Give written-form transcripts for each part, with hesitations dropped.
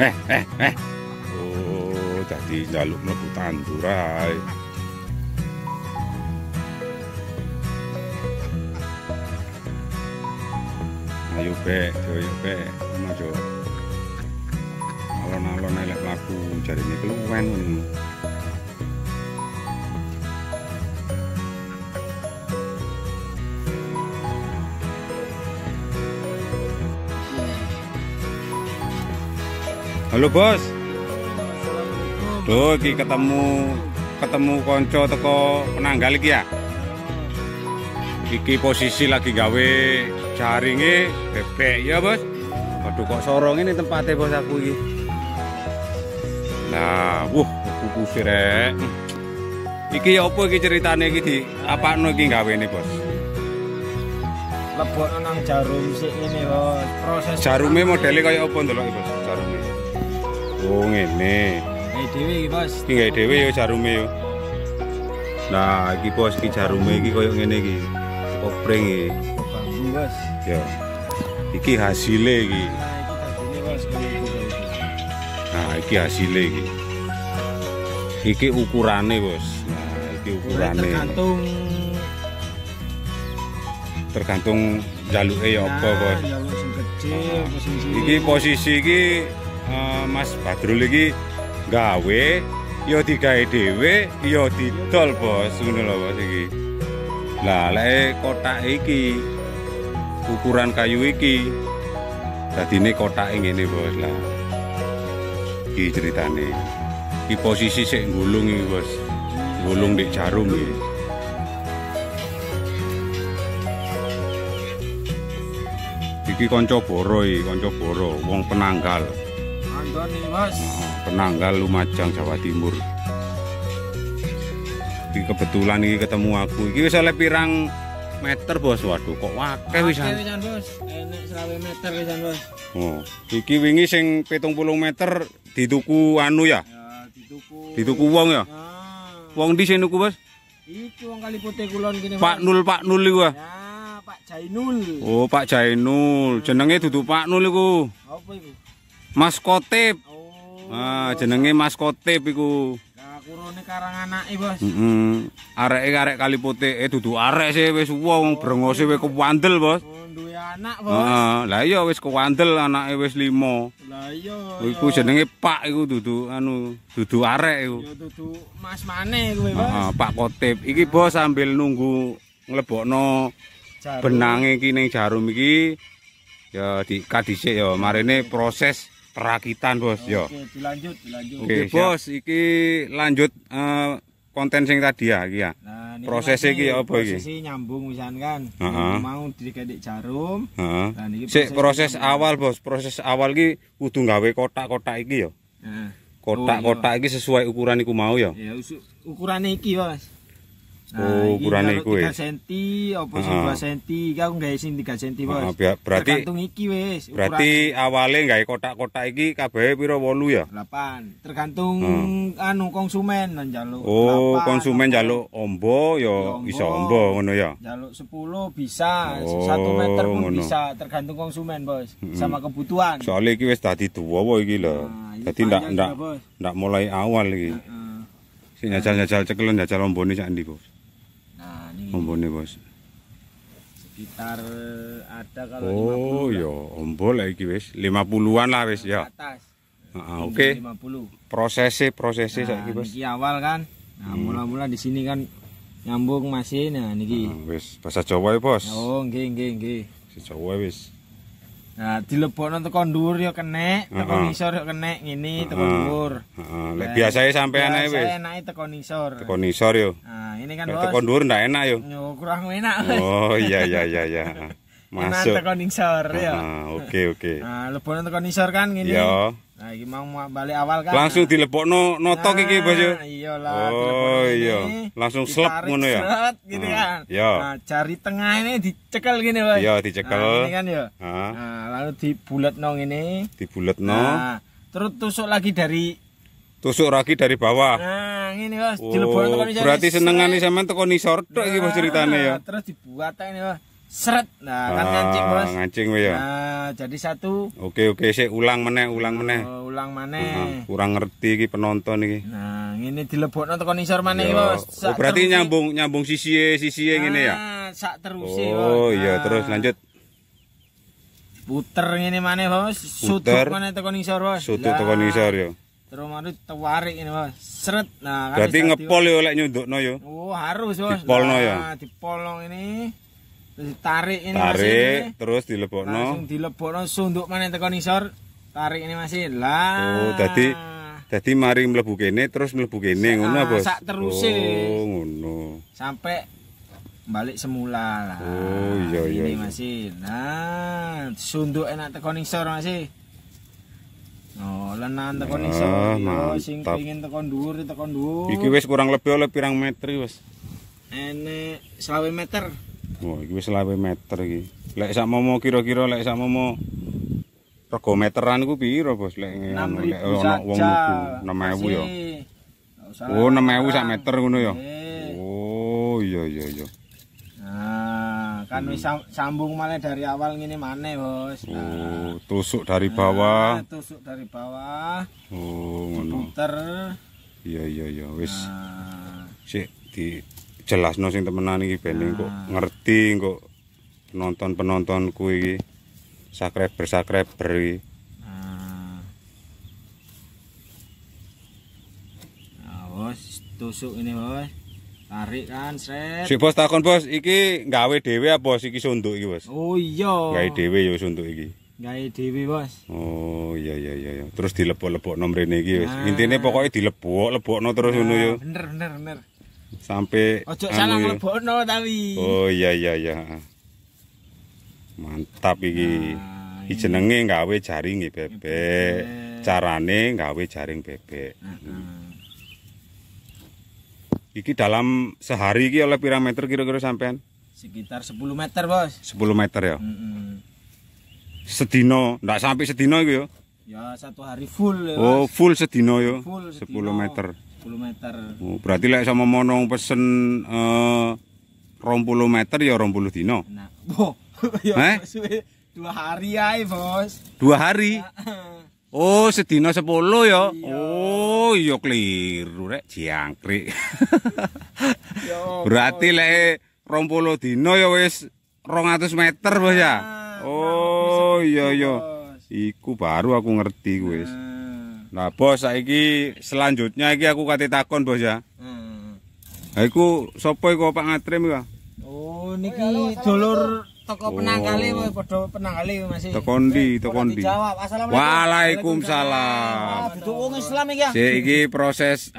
Oh, jadi njaluk mlebu tandur ae. Ayo Bek, yo Bek, ono jo. Alon-alon elek laku jarine keluwen ngono. Halo Bos. Duh, iki ketemu konco teko penanggal iki ya. Iki posisi lagi gawe jaringe bebek ya Bos. Waduh kok sorong ini tempatnya Bos aku iki. Nah, kuku sirek. Iki ya apa iki ceritane iki di apakno iki gawene Bos? Lebokno nang jarum sik ngene Bos. Proses jarume modele kaya apa ndelok iki Bos? Jarume. Oh ngene. Gawe dhewe iki Bos. Iki gawe dhewe ya jarume yo. Nah, iki Bos iki jarume iki kaya ngene iki. Kopring iki. Bambu Bos. Ya. Iki hasilnya iki. Nah, iki hasilnya Bos. Nah, iki hasilnya iki. Iki ukurane Bos. Nah, iki ukurane. Tergantung jaluke ya apa Bos. Jaluk sing gede posisi. Iki posisi iki Mas Badrul iki gawe ya digawe dhewe ya didol Bos, ngono lho Bos iki. Lah lek kotak iki ukuran kayu iki dadine kotake ngene Bos. Lah iki ceritane. Iki posisi sik nggulung iki Bos. Nggulung di jarum iki. Iki kanca Boro iki, kanca Boro, wong Penanggal. Andoni Bos. Penanggal Lumajang Jawa Timur. Iki kebetulan iki ketemu aku. Iki wis oleh pirang meter Bos. Waduh kok akeh wisan. Akeh wisan Bos. Enek 20 meter wisan Bos. Oh, iki wingi sing 70 meter dituku anu ya? Ya, Dituku wong ya? Nah, Wong di sing nuku Bos? iki wong Kali Putih kulon kene Bos. Pak Nul iku ah. Ya, Pak Jainul. Oh, Pak Jainul. Jenenge dudu Pak Nul iku. Apa iku? Mas Kotip. Oh. Ah, jenenge Mas Kotip iku. Lah kurone karang anake Bos. Arek Kali Putih dudu arek sih wis wong brengose wis kewandel Bos. Oh, duwe anak Bos. Heeh, lah iya wis kewandel anake wis 5. Lah iya. Iku jenenge Pak iku dudu arek iku. Ya dudu Mas maneh kuwi Bos. Heeh, Pak Kotip. Iki Bos sambil nunggu nglebokno benange iki ning jarum iki ya dikadhisik ya marine proses perakitan Bos ya. Oke, dilanjut. Oke, Bos, iki lanjut konten sing tadi ya iki ya. Nah, prosesnya iki apa iki? Prosesi nyambung misalkan kan. Heeh. Mau dikedik jarum. Heeh. Nah, niki Sik proses awal Bos, proses awal iki kudu gawe kotak-kotak iki ya. Heeh. Kotak-kotak iki sesuai ukuran iku mau ya. Ya ukurane iki Bos. Oh, ukurane iku 3 cm apa sing 2 cm iki aku gawe sing 3 cm Bos. Berarti tergantung iki wis. Berarti awale gawe kotak-kotak iki kabehe pira 8 ya? 8. Tergantung anu konsumen njaluk. Oh, 8, konsumen njaluk ombo ya iso ombo ngono ya. Jaluk 10 bisa, Oh, 1 meter pun ngono. bisa, tergantung konsumen Bos, sama kebutuhan. Soalnya iki wis dadi dawa iki lho. Nah, ini Dadi panjang juga, Bos. ndak mulai awal iki. Heeh. Sing njajal cekel njajal ombone sak ndi, Bos? Nah, ini Ombone, Bos. sekitar ada kalau Oh, 50 ya ombo lek iki wis 50-an lah wis ke ya. atas. Heeh, oke. 50. Prosesnya Nah, saiki, Bos. niki awal kan. Nah, mula-mula di sini kan nyambung masih. Nah, niki. Wis bahasa Jawa ya, Bos. Oh, nggih. Bahasa Jawa wis. Nah, dilebokno teko dhuwur ya kenek, teko ngisor ya kenek, ngene teko dhuwur. Heeh, lek biasae sampean ae wis. Saya enake teko ngisor. Teko nisor yo. Nah, ini kan Lek Bos. teko dhuwur ndak enak yo. Yo kurang enak. Oh, iya. Masuk. Teko nisor ya. Oke. Nah, lebokno teko nisor kan ngene. Iya. Nah, iki mau balik awal kan. Langsung dilebokno notok iki, Bos yo. Iyalah. Oh, iya. Langsung slep ngono ya. Seret gitu kan. Iya. Nah, jari tengah ini dicekel gini, Bos. Iya, dicekel. Nah, ini kan ya. Heeh. Nah, lalu dibuletno ngene. Dibuletno. Nah, terus tusuk lagi dari Tusuk lagi dari bawah. Nah, ngene, Bos. Oh, Dilebokno teko nisor. berarti senengane sampean teko nisor tok iki Bos ceritane ya. Terus dibuat ini, Bos. seret. Nah, kan ngancing, Bos. Ngancing kowe ya. Nah, jadi satu. Oke, sik ulang meneh. Ulang maneh. Kurang ngerti iki penonton iki. Nah, ngene dilebokno tekan isor maneh, Bos. Oh, berarti nyambung sisihe ngene ya. Sak teruse, Oh, iya, terus lanjut. Puter ngene maneh, Bos. Sudut maneh tekan isor, Bos. Sudut tekan isor ya. Terus mari tarik ini, Bos. Seret. Nah, berarti ngepol yo lek nyundukno yo. Oh, harus, Bos. Dipolno ya. Nah, dipolno ini. Terus ditarik ini tarik, terus dilebokno. Langsung dilebokno sunduk maneh tekan isor. Tarik ini masih. Lah. Oh, dadi mari mlebu kene terus mlebu kene ngono, Bos. Sak teruse. Oh, ngono. Sampai balik semula lah. Oh, iya. Ini masih. Nah, sunduk enak tekan isor masih. Oh, lenan tekan isor. Yo sing pengin tekan dhuwur. Iki wis kurang lebih oleh pirang meter, Bos? Enek 20 meter. Oh, iki wis 20 meter iki. Lek sakmomo kira-kira lek sakmomo rego meteran ku piro, Bos? Lek ono wong mlebu 6.000 ya. Oh, 6.000 sak meter ngono ya. Oh, iya. Nah, kan wis sambung malah dari awal ngene maneh, Bos. Oh, tusuk dari bawah. Tusuk dari bawah. Oh, ngono. Puter. Iya, wis. Sik dijelasno sing temenan iki ben kok ngerti kok penonton-penontonku iki. Subscriber iki. Nah, Bos, tusuk ini, Bos. Tarik kan, sret. Sik, Bos, takon, Bos, iki gawe dhewe apa iki sunduk iki, Bos? Oh iya. Gawe dhewe ya sunduk iki. Gawe dhewe, Bos. Oh, iya. Terus dilebok-lebokno mrene iki wis. Intine pokoke dilebokno terus ngono ya. Bener. Sampai ojo salah mlebokno tapi. Oh, iya. Mantap iki. Iki jenenge gawe jaringe bebek. Carane gawe jaring bebek. Iki dalam sehari iki oleh pirang meter kira-kira sampean? Sekitar 10 meter, Bos. 10 meter ya? Sedino, ndak sampai sedino iku ya? Ya, satu hari full ya. Oh, full sedino ya? Full 10 meter. 10 meter. Oh, berarti lek sama monong pesen 20 meter ya 20 dino. Nah, boh. Ya, 2 hari ae, Bos. 2 hari? Oh, sedina 10 ya. Oh, iya keliru rek jangkrik. Berarti lek 20 dina ya wis 200 meter, Bos ya. Oh, iya. Iku baru aku ngerti wis. Nah, Bos, saiki selanjutnya iki aku kate takon, Bos ya. Ha iku sapa iku Pak Ngatrim iku? Oh, niki dulur toko penanggale padha penanggale Mas. Teko ndi? Waalaikumsalam. Duduk wong Islam iki ya. Sik iki proses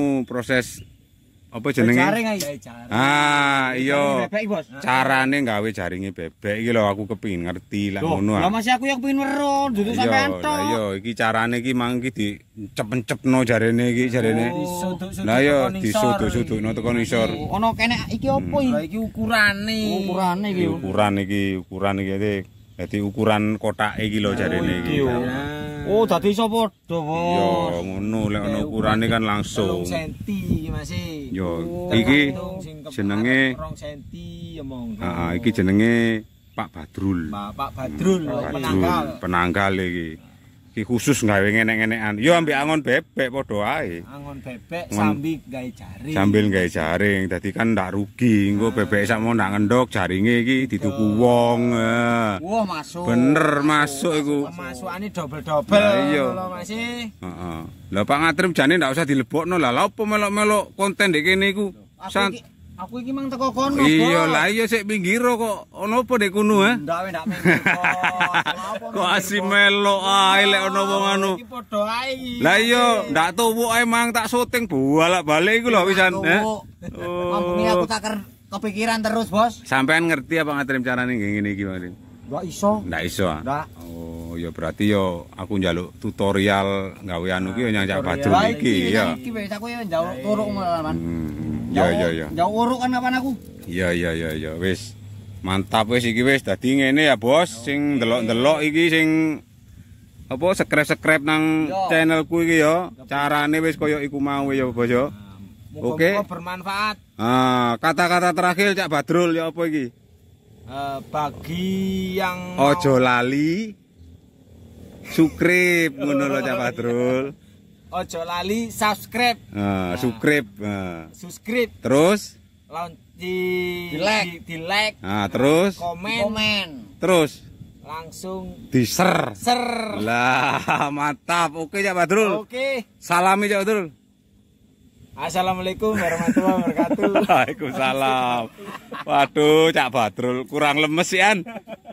apa jenenge? Jaring ae. Ah, iya. Bebek, Bos. Carane gawe jaringe bebek iki lho aku kepengin ngerti lah ngono. Lah Mas aku yang pengin weruh, duduk sampean tok. Lah iya, iki carane iki mang iki dicep-cepno jarene iki jarene. Lah iya disuduk-sudukno tekan isor. Ono kene iki opo iki? Lah iki ukurane. Ukuran iki. Dadi ukuran kotak iki lho jarene iki. Oh, dadi iso padha, Bos. Iya, ngono lek ono ukurane kan langsung. 2 cm Mas. Yo, iki jenenge 2 cm ya monggo. Heeh, iki jenenge Pak Badrul. Pak Badrul penanggal iki. Iki khusus gawe ngenek-ngenekan. Yo ambek angon bebek padha ae. Angon bebek sambil gawe jaring. Sambil gawe jaring, dadi kan ndak rugi. Engko bebek sakmo ndak ngendok jaringe iki dituku wong. Wah, masuk. Bener masuk iku. Pemasukane double-double lho Mas. Heeh. Lah Pak Ngatrim jane ndak usah dilebokno lah. Lah opo melok-melok konten ndek kene iku? Aku iki mang teko kono, Bos. Iya, lah iya sik pinggiro kok ono apa ndek kono ha? Ndak minggir, Bos. Kok asih melok ae lek ono wong anu. Iki padha ae iki. Lah iya, ndak tuwuk ae mang tak syuting bolak-balik iku lho wisan. Oh. Mampungi aku tak kepikiran terus, Bos. Sampean ngerti apa Ngatrim carane ngene iki, Mas? Ndak iso. Ndak iso ah. Ndak. Oh, ya berarti yo aku njaluk tutorial gawe anu ki yo nyang Badrul iki ya. Iki wis aku yo njaluk turuk malahan. Ya. Jauh uruk kan kapan aku? Iya. Wis. Mantap wis iki wis dadi ngene ya, Bos. Sing ndelok-ndelok iki sing apa subscribe nang channelku iki ya. Carane wis koyo iku mau ya, Bos ya. Oke. Bermanfaat. Kata-kata terakhir Cak Badrul ya apa iki? Bagi yang mau- Ojo lali subscribe ngono lho Cak Badrul. ojo lali subscribe. Subscribe. Subscribe. Terus Di like. terus Komen. terus Langsung di-share. ser. Lah, mantap. Oke Cak Badrul. Oke. Salami Cak Badrul. Assalamualaikum warahmatullahi wabarakatuh. Waalaikumsalam. Waduh, Cak Badrul kurang lemes ya.